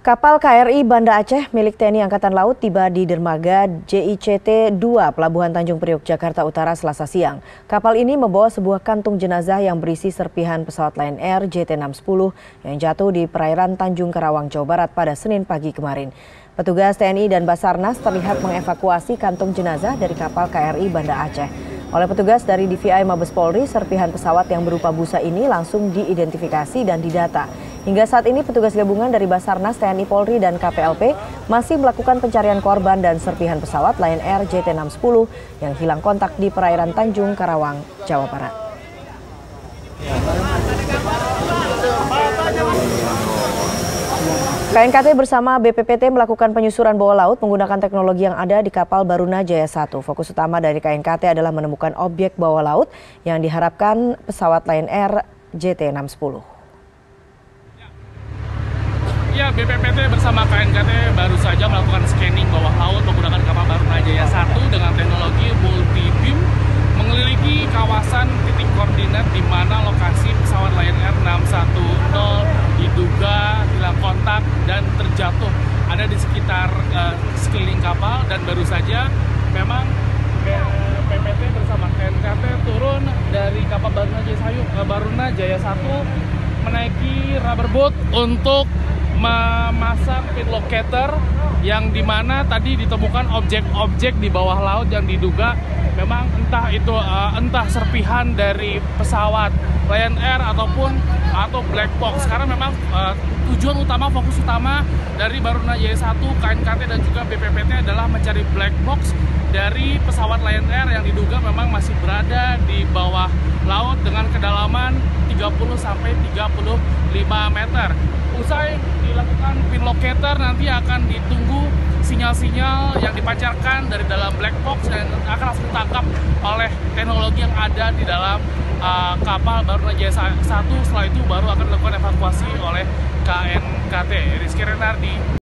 Kapal KRI Banda Aceh milik TNI Angkatan Laut tiba di dermaga JICT 2 Pelabuhan Tanjung Priok, Jakarta Utara Selasa siang. Kapal ini membawa sebuah kantung jenazah yang berisi serpihan pesawat Lion Air JT610 yang jatuh di perairan Tanjung Karawang, Jawa Barat pada Senin pagi kemarin. Petugas TNI dan Basarnas terlihat mengevakuasi kantung jenazah dari kapal KRI Banda Aceh. Oleh petugas dari DVI Mabes Polri, serpihan pesawat yang berupa busa ini langsung diidentifikasi dan didata. Hingga saat ini petugas gabungan dari Basarnas, TNI Polri, dan KPLP masih melakukan pencarian korban dan serpihan pesawat Lion Air JT610 yang hilang kontak di perairan Tanjung Karawang, Jawa Barat. KNKT bersama BPPT melakukan penyusuran bawah laut menggunakan teknologi yang ada di kapal Baruna Jaya 1. Fokus utama dari KNKT adalah menemukan objek bawah laut yang diharapkan pesawat Lion Air JT610. Ya, BPPT bersama KNKT baru saja melakukan scanning bawah laut menggunakan kapal Baruna Jaya 1 dengan teknologi multi beam mengelilingi kawasan titik koordinat di mana lokasi pesawat Lion Air 610 diduga hilang kontak dan terjatuh ada di sekitar sekeliling kapal, dan baru saja memang BPPT bersama KNKT turun dari kapal Baruna Jaya 1 menaiki rubber boat untuk memasang pin locator yang dimana tadi ditemukan objek-objek di bawah laut yang diduga memang entah serpihan dari pesawat Lion Air atau black box. Karena memang tujuan utama, fokus utama dari Baruna Jaya 1, KNKT dan juga BPPT adalah mencari black box dari pesawat Lion Air yang diduga memang masih berada di bawah laut dengan kedalaman 30-35 meter. Usai dilakukan pin locator, nanti akan ditunggu sinyal-sinyal yang dipancarkan dari dalam black box dan akan langsung ditangkap oleh teknologi yang ada di dalam kapal Baruna Jaya 1. Setelah itu baru akan dilakukan evakuasi oleh KNKT. Rizky Renardi.